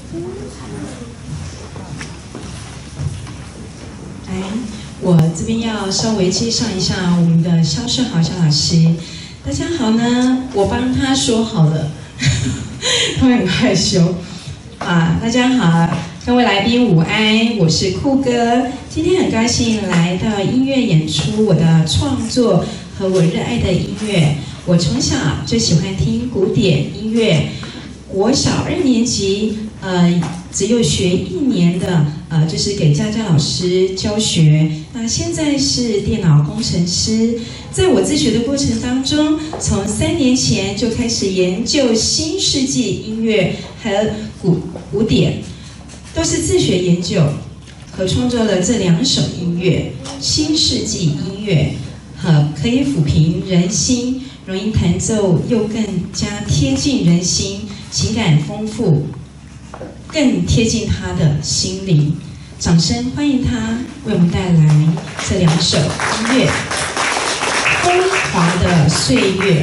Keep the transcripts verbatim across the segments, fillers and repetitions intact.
来，我这边要稍微介绍一下我们的肖世豪肖老师。大家好呢，我帮他说好了，他会很害羞啊。大家好，各位来宾午安，我是酷哥。今天很高兴来到音乐演出我的创作和我热爱的音乐。我从小就喜欢听古典音乐，我小二年级，呃，只有学一年的，呃，就是给家教老师教学。那现在是电脑工程师。在我自学的过程当中，从三年前就开始研究新世纪音乐和古古典，都是自学研究和创作了这两首音乐。新世纪音乐和可以抚平人心，容易弹奏又更加贴近人心，情感丰富，更贴近他的心灵。掌声欢迎他为我们带来这两首音乐，《风华的岁月》。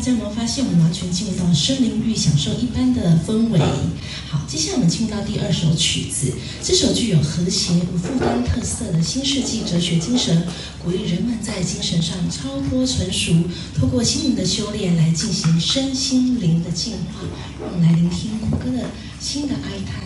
家有没有发现，我们完全进入到森林浴，享受一般的氛围？好，接下来我们进入到第二首曲子，这首具有和谐无负担特色的新世纪哲学精神，鼓励人们在精神上超脱成熟，透过心灵的修炼来进行身心灵的净化。让我们来聆听胡歌的新的哀叹。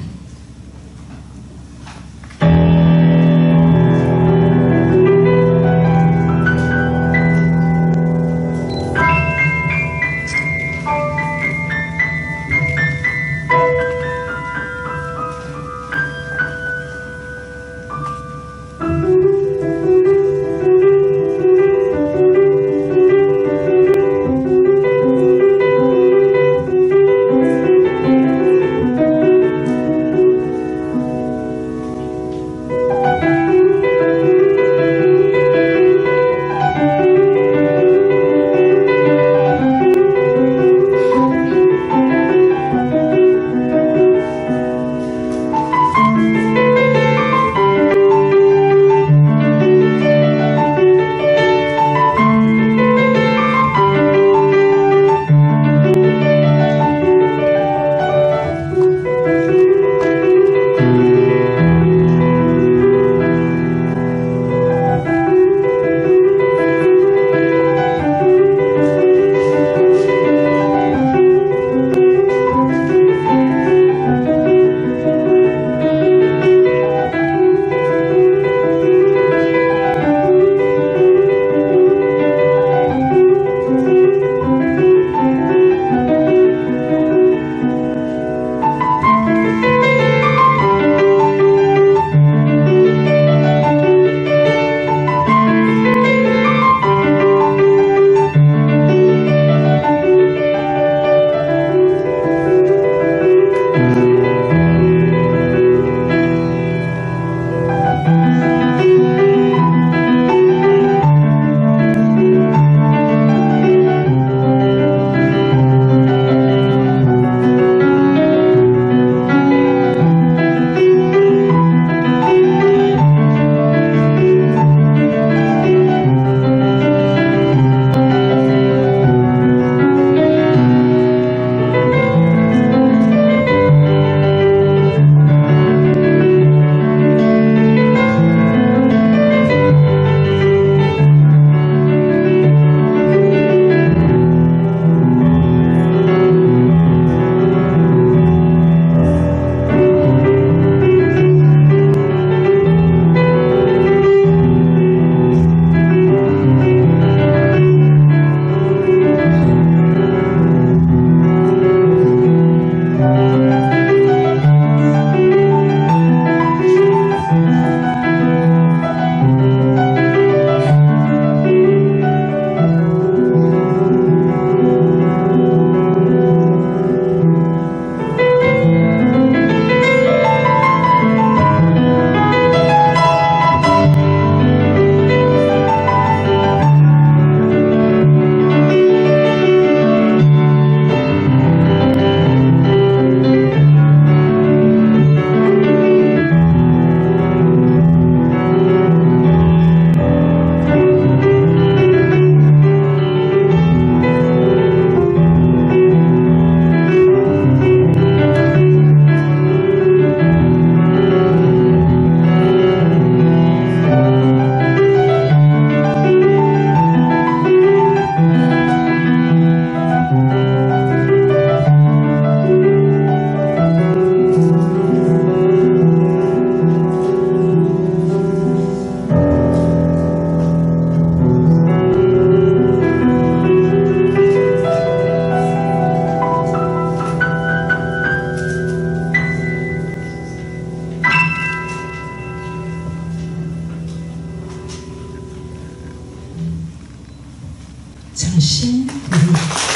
掌声鼓励。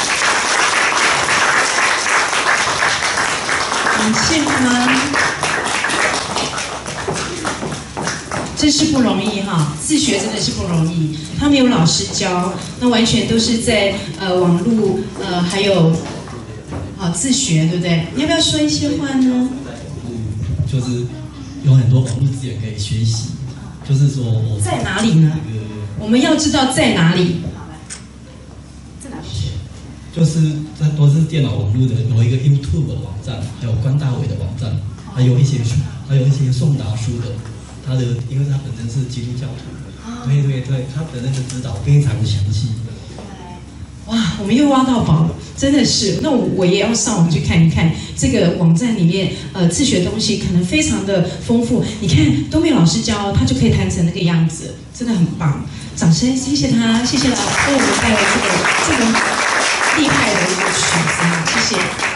感谢他，真是不容易哈！自学真的是不容易，他没有老师教，那完全都是在呃网络呃还有啊自学，对不对？你要不要说一些话呢？ 嗯，就是有很多网络资源可以学习，就是说我在哪里呢？我们要知道在哪里。在哪里学？ 就是这都是电脑网络的，有一个 YouTube 的网站，还有关大伟的网站，还有一些书，还有一些宋达书的，他的因为他本身是基督教徒，对对对，他本身的指导非常详细。 哇，我们又挖到宝了，真的是。那我我也要上网去看一看这个网站里面，呃，自学东西可能非常的丰富。你看东明老师教，他就可以弹成那个样子，真的很棒。掌声，谢谢他，谢谢老为我们带来这个这个厉害的一个曲子，谢谢。